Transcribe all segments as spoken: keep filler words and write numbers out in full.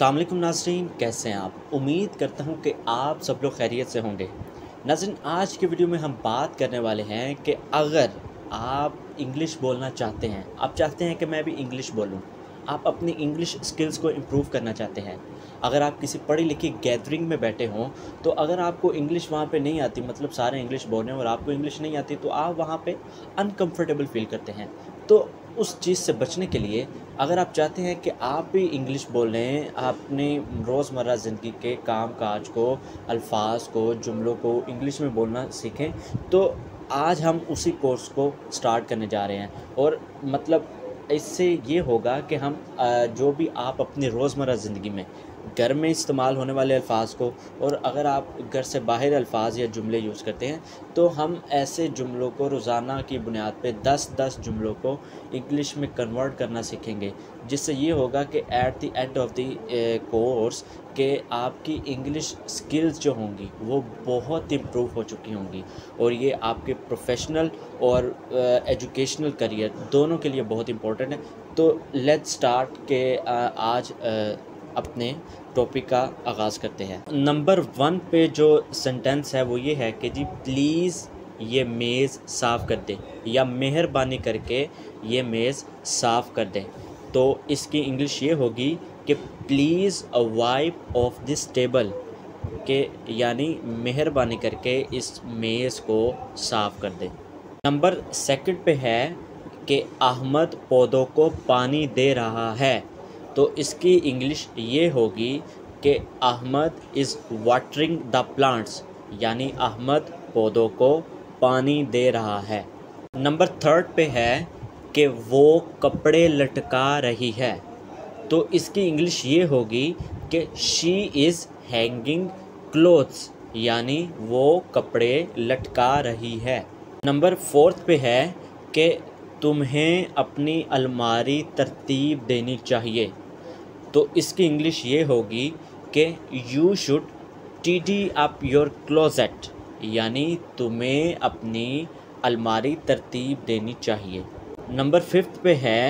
अस्सलाम वालेकुम नाज़रीन, कैसे हैं आप। उम्मीद करता हूं कि आप सब लोग खैरियत से होंगे। नाज़रीन, आज की वीडियो में हम बात करने वाले हैं कि अगर आप इंग्लिश बोलना चाहते हैं, आप चाहते हैं कि मैं भी इंग्लिश बोलूं, आप अपनी इंग्लिश स्किल्स को इम्प्रूव करना चाहते हैं, अगर आप किसी पढ़ी लिखी गैदरिंग में बैठे हों, तो अगर आपको इंग्लिश वहाँ पे नहीं आती, मतलब सारे इंग्लिश बोल रहे हैं और आपको इंग्लिश नहीं आती, तो आप वहाँ पे अनकम्फर्टेबल फ़ील करते हैं। तो उस चीज़ से बचने के लिए अगर आप चाहते हैं कि आप भी इंग्लिश बोलें, अपनी रोज़मर्रा ज़िंदगी के काम काज को, अल्फाज को, जुमलों को इंग्लिश में बोलना सीखें, तो आज हम उसी कोर्स को स्टार्ट करने जा रहे हैं। और मतलब इससे ये होगा कि हम जो भी आप अपनी रोज़मर्रा ज़िंदगी में घर में इस्तेमाल होने वाले अल्फाज को, और अगर आप घर से बाहर अल्फाज या जुमले यूज़ करते हैं, तो हम ऐसे जुमलों को रोज़ाना की बुनियाद पे दस दस जुमलों को इंग्लिश में कन्वर्ट करना सीखेंगे, जिससे ये होगा कि at the end of the course कि आपकी इंग्लिश स्किल्स जो होंगी वो बहुत इम्प्रूव हो चुकी होंगी, और ये आपके प्रोफेशनल और एजुकेशनल करियर दोनों के लिए बहुत इम्पोर्टेंट है। तो लेट्स स्टार्ट के आज uh, अपने टॉपिक का आगाज़ करते हैं। नंबर वन पे जो सेंटेंस है वो ये है कि जी प्लीज़ ये मेज़ साफ़ कर दे, या मेहरबानी करके ये मेज़ साफ़ कर दे। तो इसकी इंग्लिश ये होगी कि please a wipe off this table, के यानी मेहरबानी करके इस मेज़ को साफ़ कर दे। नंबर सेकंड पे है कि अहमद पौधों को पानी दे रहा है। तो इसकी इंग्लिश ये होगी कि Ahmad is watering the plants, यानी अहमद पौधों को पानी दे रहा है। नंबर थर्ड पे है कि वो कपड़े लटका रही है। तो इसकी इंग्लिश ये होगी कि शी इज़ हैंगिंग क्लोथ्स, यानी वो कपड़े लटका रही है। नंबर फोर्थ पे है कि तुम्हें अपनी अलमारी तरतीब देनी चाहिए। तो इसकी इंग्लिश ये होगी कि you should tidy up your closet, यानी तुम्हें अपनी अलमारी तरतीब देनी चाहिए। नंबर फिफ्थ पे है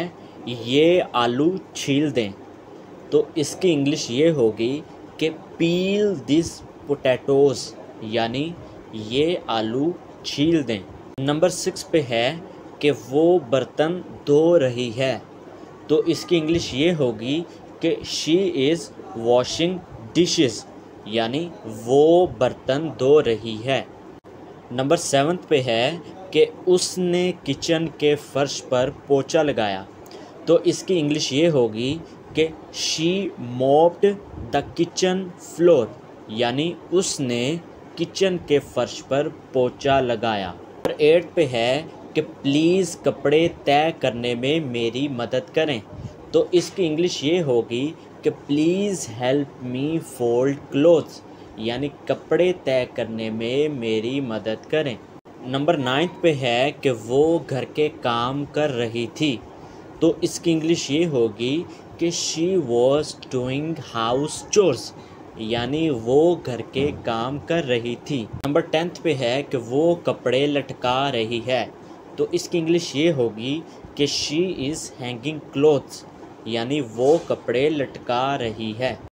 ये आलू छील दें। तो इसकी इंग्लिश ये होगी कि पील दिस पोटैटोज़, यानी ये आलू छील दें। नंबर सिक्स पे है कि वो बर्तन धो रही है। तो इसकी इंग्लिश ये होगी कि शी इज़ वॉशिंग डिशेस, यानी वो बर्तन धो रही है। नंबर सेवन्थ पे है कि उसने किचन के फर्श पर पोछा लगाया। तो इसकी इंग्लिश ये होगी कि she mopped the kitchen floor, यानी उसने किचन के फर्श पर पोछा लगाया। नंबर एट पे है कि प्लीज़ कपड़े तय करने में मेरी मदद करें। तो इसकी इंग्लिश ये होगी कि please help me fold clothes, यानी कपड़े तय करने में मेरी मदद करें। नंबर नाइन्थ पे है कि वो घर के काम कर रही थी। तो इसकी इंग्लिश ये होगी कि she was doing house chores, यानी वो घर के काम कर रही थी। नंबर टेंथ पे है कि वो कपड़े लटका रही है। तो इसकी इंग्लिश ये होगी कि शी इज़ हैंगिंग क्लोथ्स, यानी वो कपड़े लटका रही है।